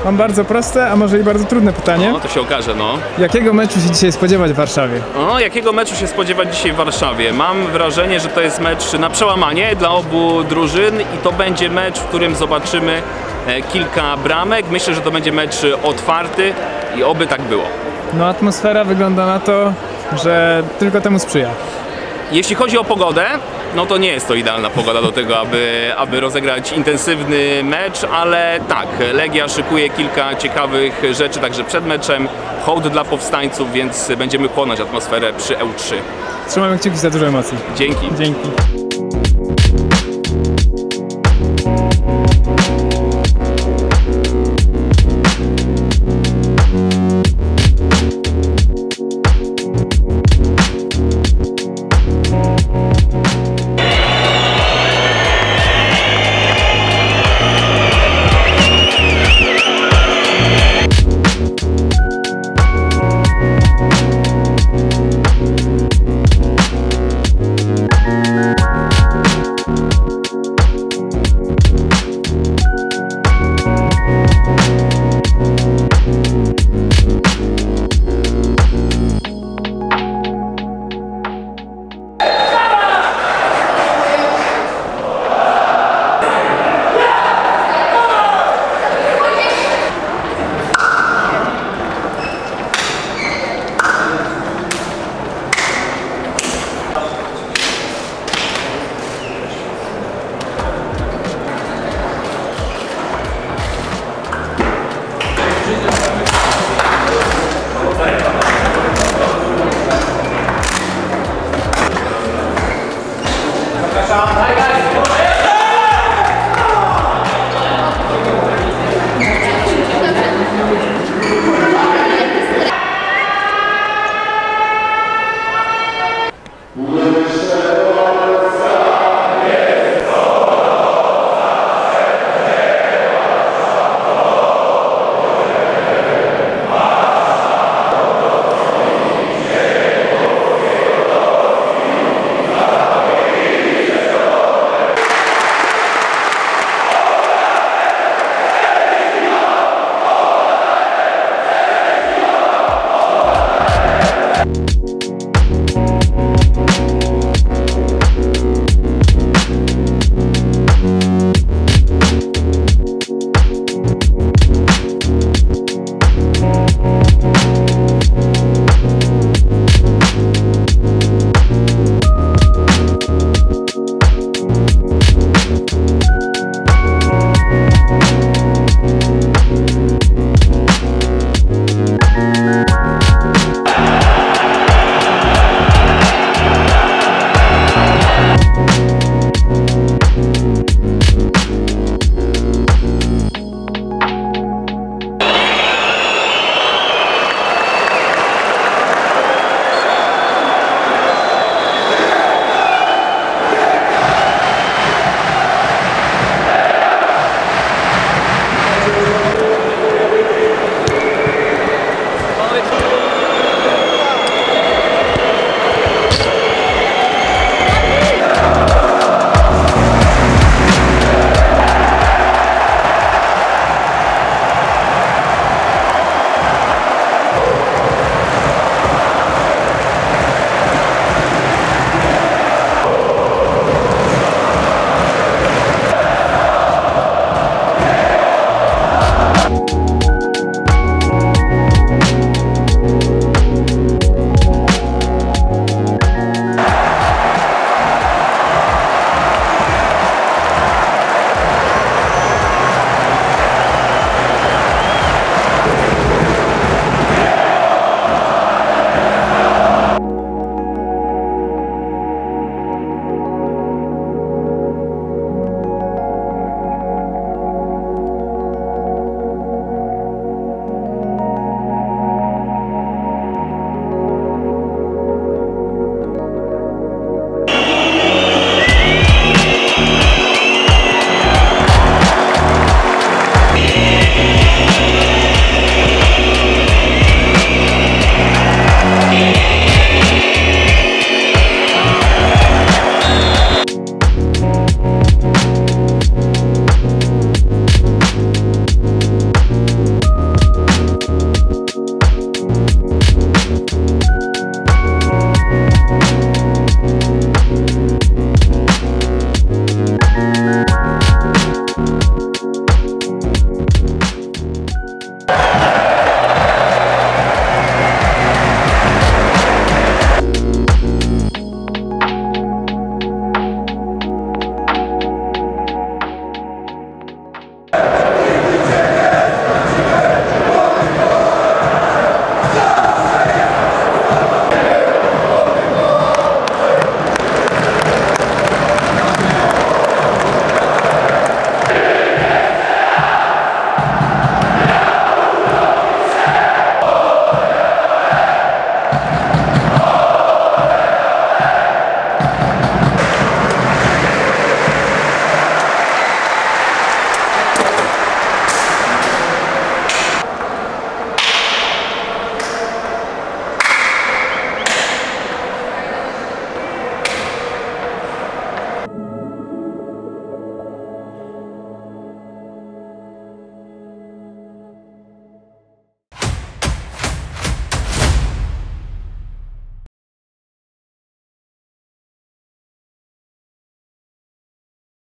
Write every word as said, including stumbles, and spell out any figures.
Mam bardzo proste, a może i bardzo trudne pytanie. No, to się okaże, no. Jakiego meczu się dzisiaj spodziewać w Warszawie? No, jakiego meczu się spodziewać dzisiaj w Warszawie? Mam wrażenie, że to jest mecz na przełamanie dla obu drużyn i to będzie mecz, w którym zobaczymy kilka bramek. Myślę, że to będzie mecz otwarty i oby tak było. No, atmosfera wygląda na to, że tylko temu sprzyja. Jeśli chodzi o pogodę, no to nie jest to idealna pogoda do tego, aby, aby rozegrać intensywny mecz, ale tak, Legia szykuje kilka ciekawych rzeczy także przed meczem, hołd dla powstańców, więc będziemy chłonąć atmosferę przy E U trzy. Trzymamy kciuki za dużo emocji. Dzięki. Dzięki.